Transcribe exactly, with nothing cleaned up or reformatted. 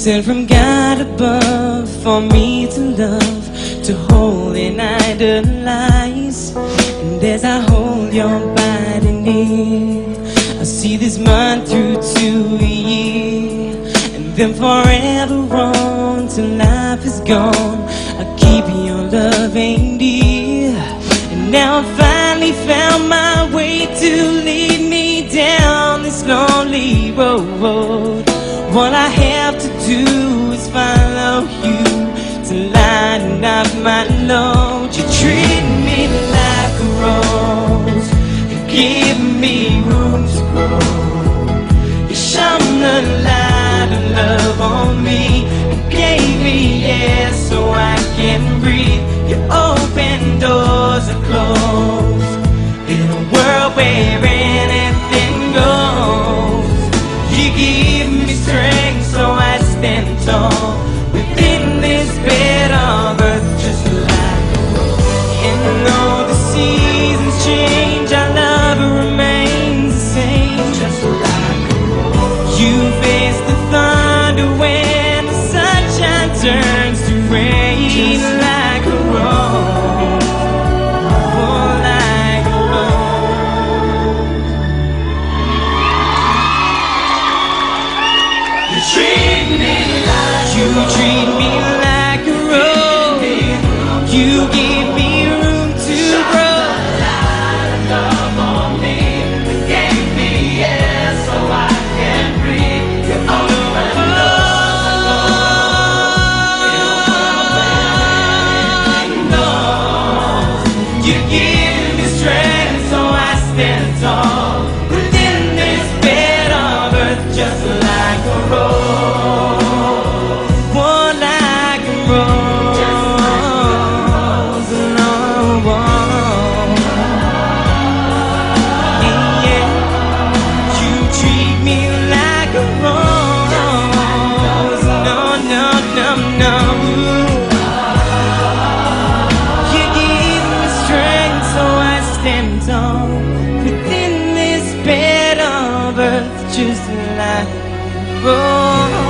sent from God above for me to love, to hold and idolize. And as I hold your body near, I see this month through to a year, and then forever on till life is gone. I keep your loving dear. And now I finally found my way to lead me down this lonely road. What I have to do is follow you to lighten up my load. You treat me like a rose, you give me room to grow. You shone the light of love on me, you gave me air so I can breathe. You open doors that close in a world where anything goes. You give me strength so I stand tall within this bed of earth, just like a rose. And though the seasons change, our love remains the same, just like a rose. You face the thunder when the sunshine turns to rain, just like a rose. Oh, like a rose. You treat me like you treat me like a rose. You give me room to grow. Love on me, you gave me air so I can breathe. You open doors, you give me strength so I stand tall within this bed of earth, just like a rose. Oh, like a rose. No, oh. Yeah, yeah. You treat me like a rose. No, no, no, no. You give me strength so I stand tall within this bed of earth, just like a rose.